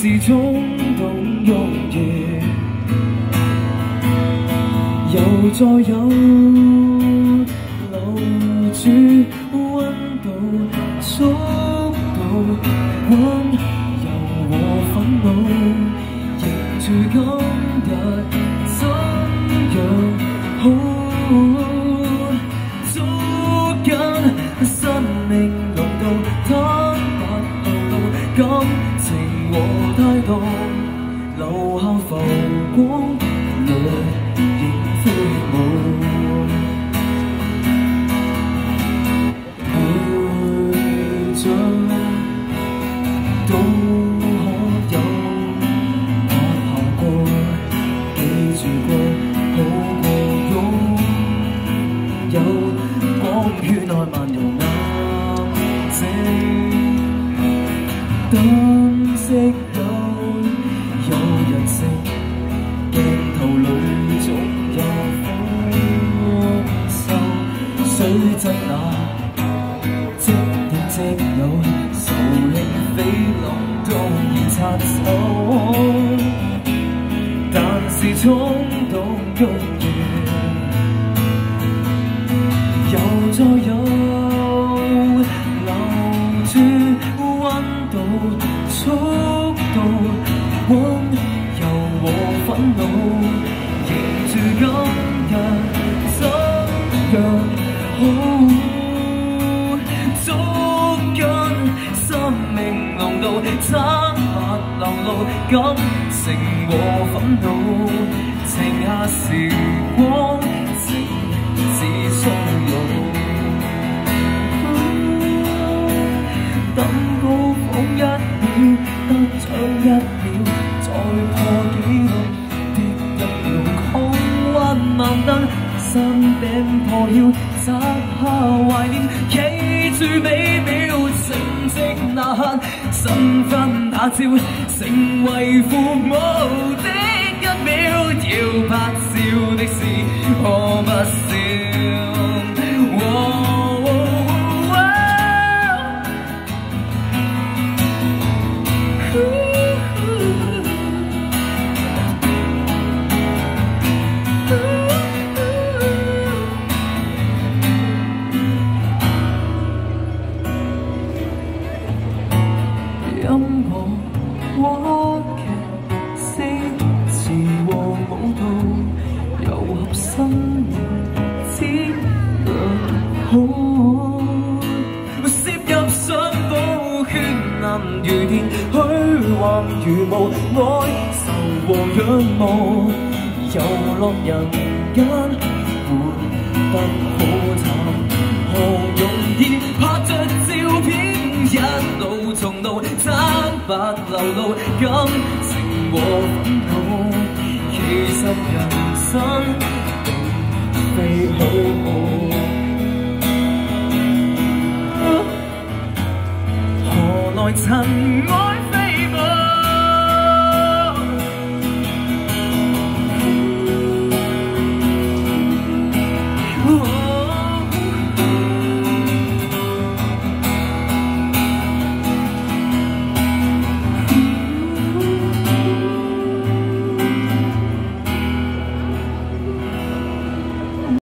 是衝動容易，又再有留住溫度、速度、溫柔和憤怒，迎住今日怎樣好？捉緊生命濃度，坦白流露感情和態度，留下浮光掠影飛舞。回想都可有發效過，記住過好過擁有光圈內漫遊眼睛，燈色有人性，鏡頭裏總有豐收，水質那即點即有，仇氣飛浪都已擦走，但是衝動容易，又再有留住溫度、速度、溫柔和憤怒，迎住今日怎樣好？捉緊生命濃度，坦白流露感情和憤怒，剩下時光，情是衰老。等高峰1秒，得獎1秒，再破紀錄，跌入路空溫慢燈，山頂破曉，摘下懷念，企住美妙，成績那刻，身分打照，成為父母的1秒，要拍照的事可不少。音樂、話劇、詩詞和舞蹈，糅合生命之良好，攝入相簿，絢爛如電，虛幻如霧，哀愁和仰慕，遊樂人間活得好慘，何容易拍着照片一路重路，坦白流露感情和憤怒，其實人生並非虛無，何來塵埃？